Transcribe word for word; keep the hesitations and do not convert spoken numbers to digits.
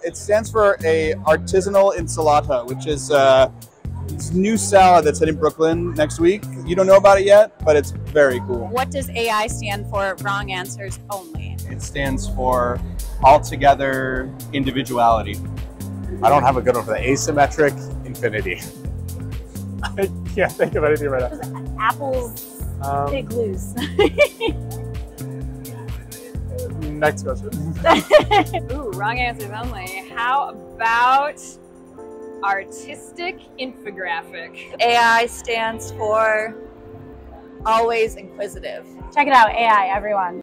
It stands for a artisanal insalata, which is uh, this new salad that's hitting Brooklyn next week. You don't know about it yet, but it's very cool. What does A I stand for? Wrong answers only. It stands for altogether individuality. I don't have a good one for the asymmetric infinity. I can't think of anything right now. Apple's Um, big loose. Next question. Ooh, wrong answers only. How about artistic infographic? A I stands for always inquisitive. Check it out, A I, everyone.